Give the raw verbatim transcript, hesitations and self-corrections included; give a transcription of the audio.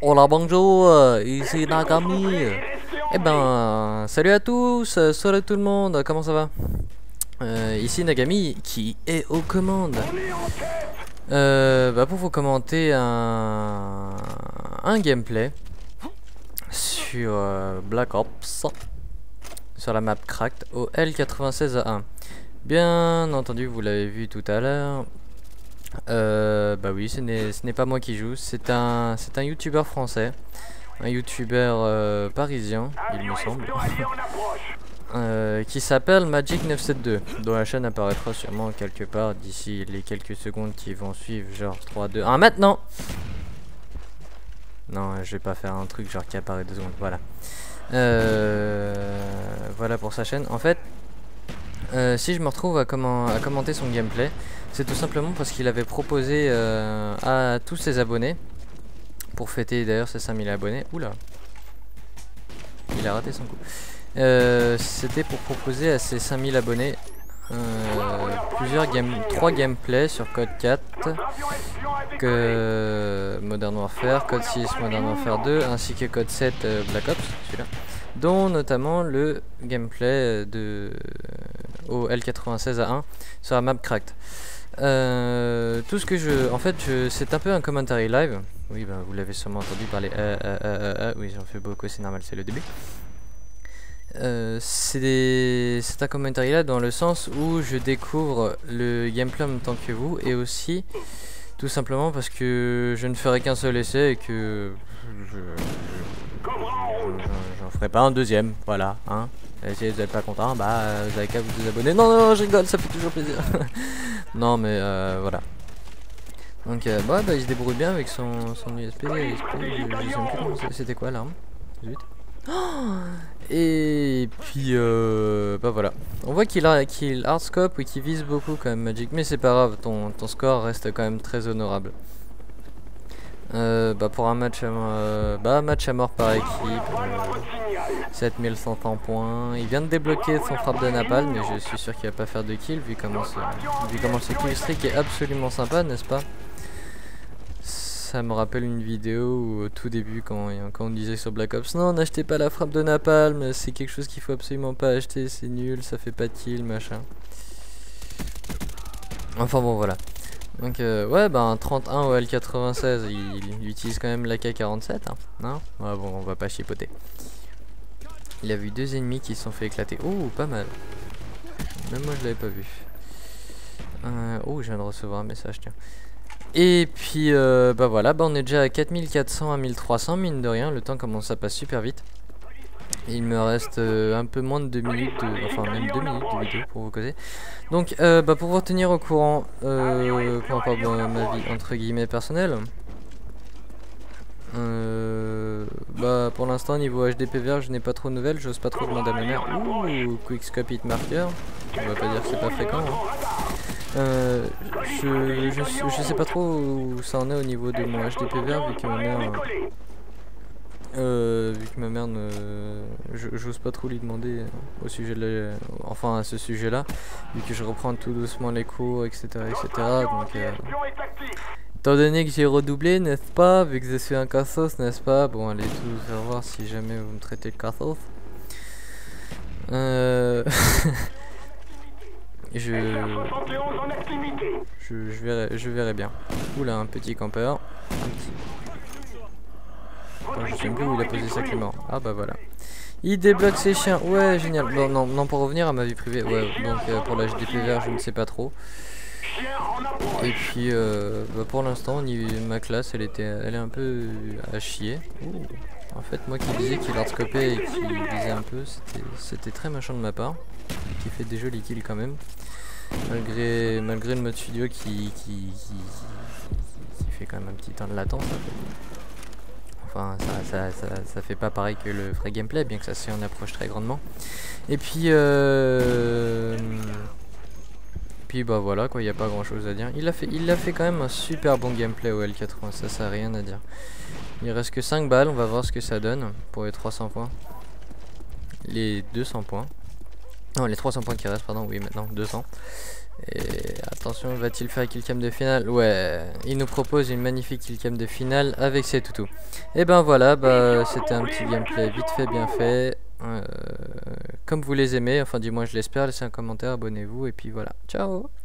Hola bonjour, ici Nagami. Eh ben, salut à tous, salut tout le monde, comment ça va? euh, Ici Nagami qui est aux commandes. Euh, bah pour vous commenter un, un gameplay sur euh, Black Ops, sur la map Cracked au L quatre-vingt-seize A un. Bien entendu, vous l'avez vu tout à l'heure. Euh, bah oui, ce n'est pas moi qui joue, c'est un, c'est un youtubeur français, un youtubeur euh, parisien, il me semble, euh, qui s'appelle Magic neuf cent soixante-douze, dont la chaîne apparaîtra sûrement quelque part d'ici les quelques secondes qui vont suivre, genre trois, deux, un, maintenant. Non, je vais pas faire un truc genre qui apparaît deux secondes, voilà. Euh, voilà pour sa chaîne. En fait, euh, si je me retrouve à, comment, à commenter son gameplay, c'est tout simplement parce qu'il avait proposé euh, à tous ses abonnés, pour fêter d'ailleurs ses cinq mille abonnés, oula, il a raté son coup, euh, c'était pour proposer à ses cinq mille abonnés euh, plusieurs game, trois gameplays sur Code quatre, que Modern Warfare, Code six, Modern Warfare deux, ainsi que Code sept, euh, Black Ops, celui-là, dont notamment le gameplay de au L quatre-vingt-seize A un sur la map Cracked. Euh, tout ce que je... En fait, je, c'est un peu un commentary live. Oui, ben, vous l'avez sûrement entendu parler. Euh, euh, euh, euh, oui, j'en fais beaucoup, c'est normal, c'est le début. Euh, c'est un commentary live dans le sens où je découvre le gameplay en même temps que vous, et aussi tout simplement parce que je ne ferai qu'un seul essai et que je, j'en ferai pas un deuxième, voilà, hein. Et si vous n'êtes pas content, bah euh, vous avez qu'à vous désabonner. Non, non, non, je rigole, ça fait toujours plaisir. Non, mais euh, voilà. Donc, euh, bah, bah, il se débrouille bien avec son, son U S B. U S B je, je sais même plus comment c'était quoi l'arme. Zut. Oh, et puis, euh, bah voilà. On voit qu'il a qu'il hardscope et qu'il vise beaucoup quand même, Magic. Mais c'est pas grave, ton, ton score reste quand même très honorable. Euh, bah pour un match à, euh, bah, match à mort par équipe, euh, sept mille cent points. Il vient de débloquer son frappe de napalm, mais je suis sûr qu'il va pas faire de kill vu comment ce, vu comment ce kill streak est absolument sympa, n'est-ce pas? Ça me rappelle une vidéo où, au tout début, quand, quand on disait sur Black Ops, non, n'achetez pas la frappe de napalm, c'est quelque chose qu'il faut absolument pas acheter, c'est nul, ça fait pas de kill, machin. Enfin bon, voilà. Donc euh, ouais, bah un trente et un au L quatre-vingt-seize, il, il utilise quand même l'A K quarante-sept, hein, non? Ouais, bon, on va pas chipoter. Il a vu deux ennemis qui se sont fait éclater. Oh, pas mal. Même moi je l'avais pas vu. Euh, oh, je viens de recevoir un message, tiens. Et puis euh, bah voilà, bah on est déjà à quatre mille quatre cents à mille trois cents, mine de rien, le temps commence à passer super vite. Il me reste euh, un peu moins de deux minutes, de, enfin même deux minutes de vidéo pour vous causer. Donc euh, bah pour vous tenir au courant, euh, pour pas bah, ma vie entre guillemets personnelle, euh, bah pour l'instant niveau H D P vert je n'ai pas trop de nouvelles, j'ose pas trop demander à ma mère. Ouh, quickscope hit marker, on va pas dire que c'est pas fréquent, hein. Euh, je, je, je sais pas trop où ça en est au niveau de mon H D P vert vu que ma mère... Euh, vu que ma mère ne... J'ose pas trop lui demander au sujet de la... Enfin à ce sujet là, vu que je reprends tout doucement les cours, etc, etc. Donc euh... étant donné que j'ai redoublé, n'est-ce pas, vu que je suis un cassos, n'est-ce pas, bon allez tous faire voir si jamais vous me traitez de cassos. Euh... je... je... Je verrai, je verrai bien. Oula, un petit campeur. Un petit... Attends, je sais même plus où il a posé sa clé mort. Ah bah voilà. Il débloque ses chiens. Ouais, génial. Bon, non, non, pour revenir à ma vie privée. Ouais, donc euh, pour la H D P vert, je ne sais pas trop. Et puis, euh, bah, pour l'instant, ma classe, elle était, elle est un peu à chier. Ouh. En fait, moi qui disais qu'il hardscopait et qui visait un peu, c'était très méchant de ma part. Qui fait des jolis kills quand même. Malgré, malgré le mode studio qui, qui, qui, qui fait quand même un petit temps de latence. Enfin, ça, ça, ça, ça fait pas pareil que le vrai gameplay, bien que ça s'y en approche très grandement. Et puis, euh... puis bah voilà quoi, il n'y a pas grand chose à dire. Il a fait, il a fait quand même un super bon gameplay au L quatre-vingts, ça, ça a rien à dire. Il reste que cinq balles, on va voir ce que ça donne pour les trois cents points. Les deux cents points. Non, les trois cents points qui restent, pardon, oui, maintenant, deux cents. Et attention, va-t-il faire killcam de finale? Ouais, il nous propose une magnifique killcam de finale avec ses toutous. Et ben voilà, bah, c'était un petit gameplay vite fait, bien fait. Euh, comme vous les aimez, enfin du moins je l'espère, laissez un commentaire, abonnez-vous, et puis voilà, ciao!